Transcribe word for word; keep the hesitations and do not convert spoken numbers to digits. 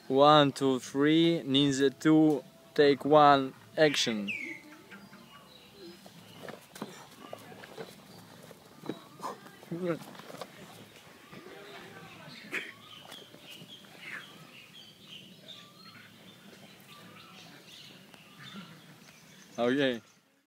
One, two, three. Ninja two. Take one. Action. Okay.